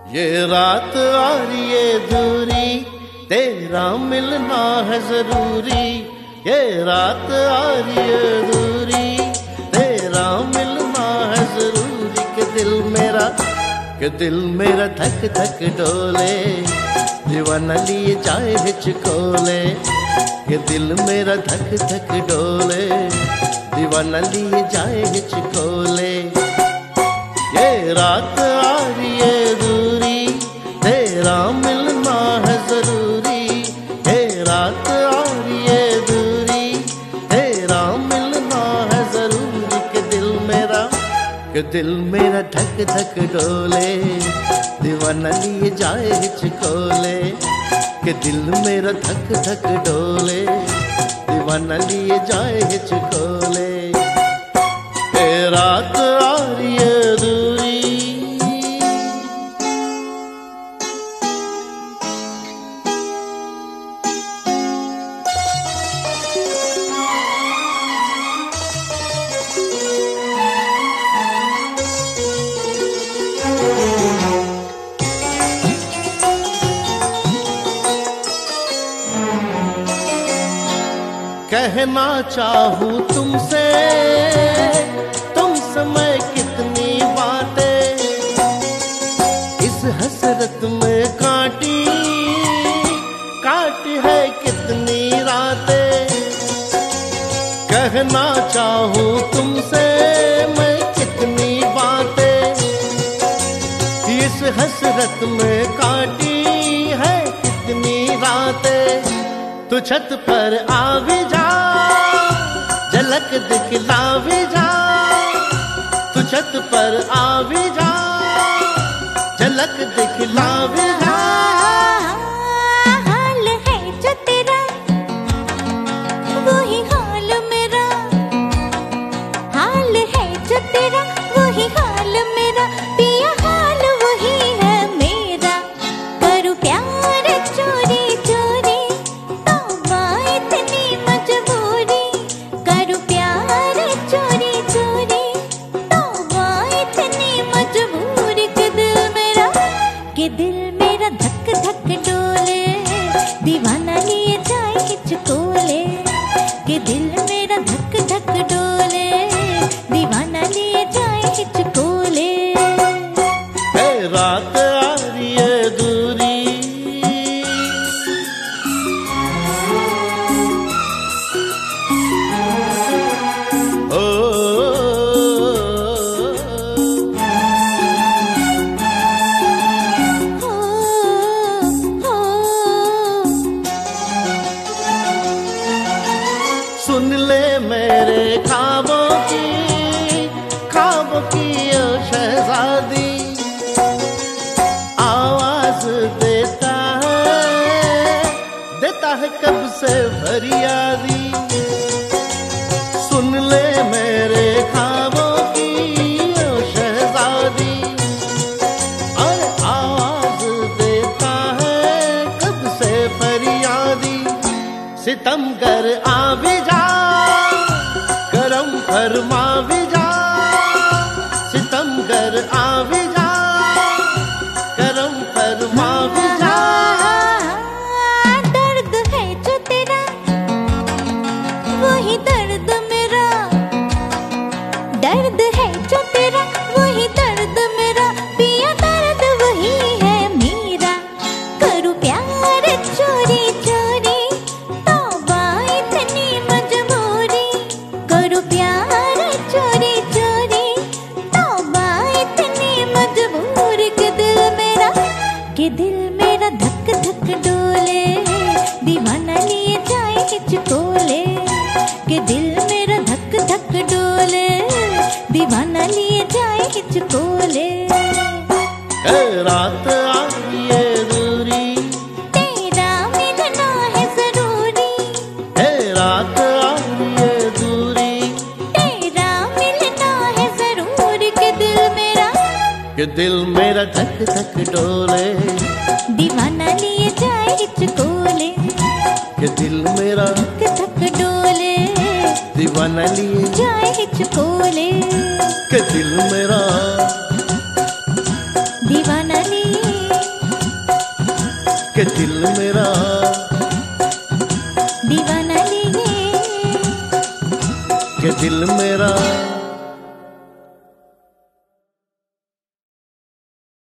ये रात आ रही है दूरी, तेरा मिलना है जरूरी। ये रात आ रही है दूरी, तेरा मिलना है जरूरी। कि दिल मेरा धक धक डोले, दीवाना लिए जाए हिचकोले। कि दिल मेरा धक धक डोले, दीवाना लिए जाए हिचकोले। ये रात आ रही है दूरी, तेरा मिलना है जरूरी। ये रात आ रही है दूरी, तेरा मिलना है जरूरी। कि दिल मेरा धक धक डोले, दीवाना लिए जाए हिचकोले। कि दिल मेरा धक धक डोले, दीवाना लिए जाए हिचकोले। ये रात आ रही है दूरी। कहना चाहूँ तुमसे, तुमसे मैं कितनी बातें इस हसरत में काटी है कितनी रातें। कहना चाहूँ तुमसे मैं कितनी बातें इस हसरत में काटी है कितनी रातें। तू छत पर आ भी जा, झलक दिखला भी जा। तू छत पर आ भी जा, झलक दिखला भी जा। हाल है जो तेरा, वही हाल मेरा। हाल है जो तेरा, वही हाल मेरा। पिया हाल वही है मेरा। करूँ प्यार चोरी चोरी, दिल मेरा धक धक डोले, दीवाना लिए जाए हिचकोले। कि दिल मेरा धक धक डोले, दीवाना लिए जाए हिचकोले। रात आ रही है दूरी। सुन ले मेरे ख्वाबों की ओ शहजादी। आवाज देता है कब से फरियादी। सुन ले मेरे ख्वाबों की ओ शहजादी। और आवाज देता है कब से फरियादी। सितमगर आ भी जा, करम फरमा भी जा। सितमगर आ भी जा, करम फरमा भी जा। दर्द है जो तेरा, वही दर्द मेरा। दर्द है जो तेरा, वही दर्द मेरा। पिया दर्द वही है मेरा। करूँ प्यार चोरी चोरी, चोरी चोरी, तौबा इतनी मजबूर। कि दिल मेरा धक धक डोले, दीवाना लिए जाए हिचकोले। कि दिल मेरा धक धक डोले, दीवाना लिए जाए हिचकोले। रात आ रही है दूरी, तेरा मिलना है जरूरी। रात आ रही है दूरी, कि दिल मेरा धक धक डोले, दीवाना लिए जाए हिचकोले। कि दिल मेरा धक धक डोले, दीवाना लिए जाए हिचकोले। कि दिल मेरा दीवाना लिए के दिल मेरा दीवाना लिए के दिल मेरा